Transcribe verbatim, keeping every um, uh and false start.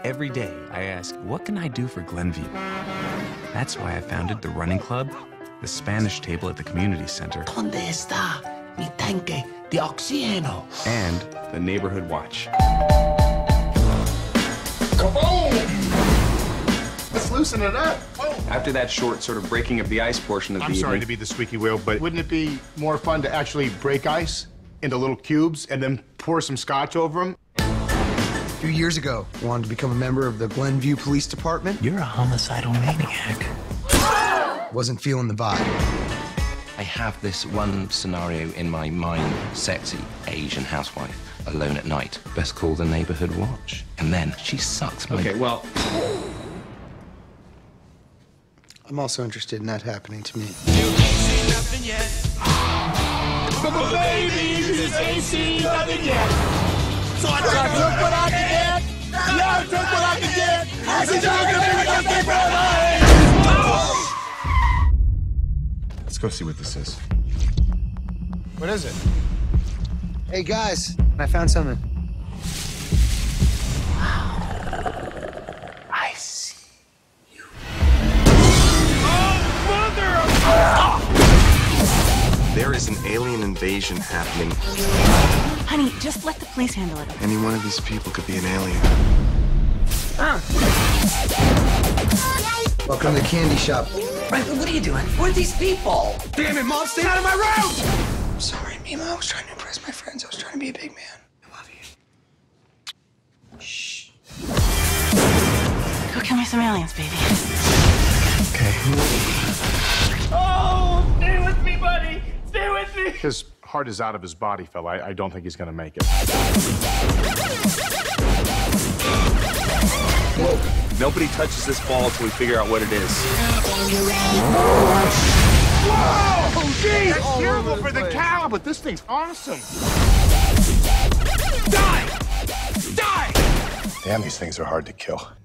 Every day, I ask, what can I do for Glenview? That's why I founded the running club, the Spanish table at the community center, ¿Dónde está mi tanque de oxígeno? and the neighborhood watch. Kaboom! Let's loosen it up. After that short sort of breaking of the ice portion of the I'm sorry evening, to be the squeaky wheel, but wouldn't it be more fun to actually break ice into little cubes and then pour some scotch over them? A few years ago, I wanted to become a member of the Glenview Police Department. You're a homicidal maniac. Wasn't feeling the vibe. I have this one scenario in my mind. Sexy Asian housewife, alone at night. Best call the neighborhood watch. And then she sucks my... okay, well, I'm also interested in that happening to me. So I took what I could get. Yeah, I took what I could get. I said, you're gonna be with me for life. Let's go see what this is. What is it? Hey guys, I found something. I see. There is an alien invasion happening. Honey, just let the police handle it. Any one of these people could be an alien. Welcome to the candy shop. What are you doing? Who are these people? Damn it, Mom, stay out of my room! I'm sorry, Mima. I was trying to impress my friends. I was trying to be a big man. I love you. Shh. Go kill me some aliens, baby. Okay. Oh, stay with me, buddy. Stay with me. His heart is out of his body, fella. I, I don't think he's gonna make it. whoa. Nobody touches this ball until we figure out what it is. Whoa! Geez, that's terrible for the cow, but this thing's awesome. Die! Die! Damn, these things are hard to kill.